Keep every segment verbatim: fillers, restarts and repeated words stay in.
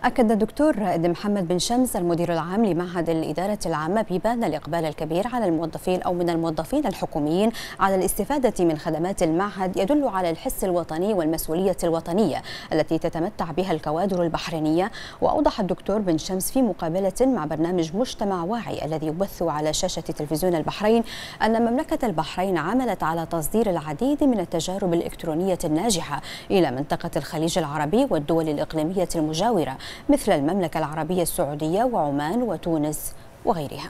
أكد الدكتور رائد محمد بن شمس المدير العام لمعهد الإدارة العامة بيبان الإقبال الكبير على الموظفين أو من الموظفين الحكوميين على الاستفادة من خدمات المعهد يدل على الحس الوطني والمسؤولية الوطنية التي تتمتع بها الكوادر البحرينية. وأوضح الدكتور بن شمس في مقابلة مع برنامج مجتمع واعي الذي يبث على شاشة تلفزيون البحرين أن مملكة البحرين عملت على تصدير العديد من التجارب الإلكترونية الناجحة إلى منطقة الخليج العربي والدول الإقليمية المجاورة مثل المملكة العربية السعودية وعمان وتونس وغيرها.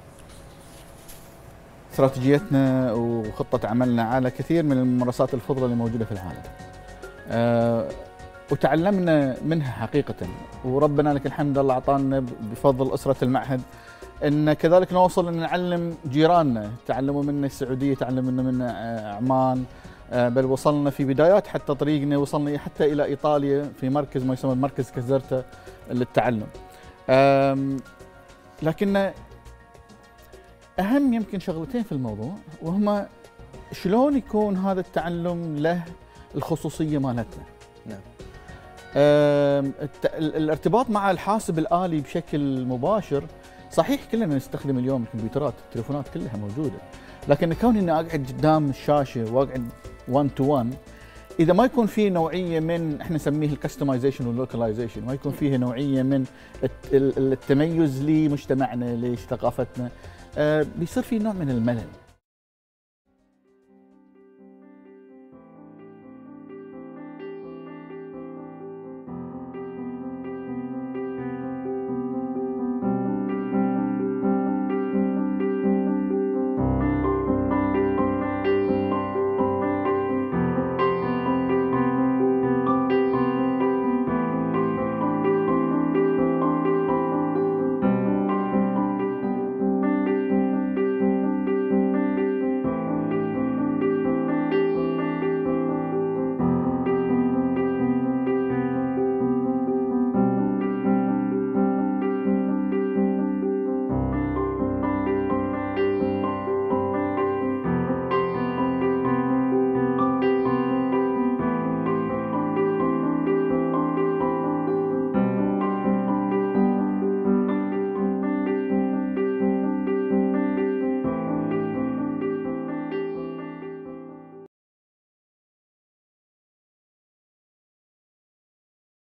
استراتيجيتنا وخطة عملنا على كثير من الممارسات الفضلة اللي موجودة في العالم، أه وتعلمنا منها حقيقة، وربنا لك الحمد الله أعطانا بفضل أسرة المعهد أن كذلك نوصل أن نعلم جيراننا، تعلموا منا السعودية، تعلموا منا عمان، بل وصلنا في بدايات حتى طريقنا وصلنا حتى إلى إيطاليا في مركز ما يسمى مركز كازرتا للتعلم. لكن أهم يمكن شغلتين في الموضوع، وهما شلون يكون هذا التعلم له الخصوصية مالتنا. نعم. الارتباط مع الحاسب الآلي بشكل مباشر، صحيح كلنا نستخدم اليوم الكمبيوترات، التليفونات كلها موجودة، لكن كوني اني اقعد قدام الشاشة واقعد واحد تو واحد، اذا ما يكون في نوعية من احنا نسميه الكستمايزيشن واللوكلايزيشن، ما يكون فيه نوعية من التميز لمجتمعنا لثقافتنا، بيصير في نوع من الملل.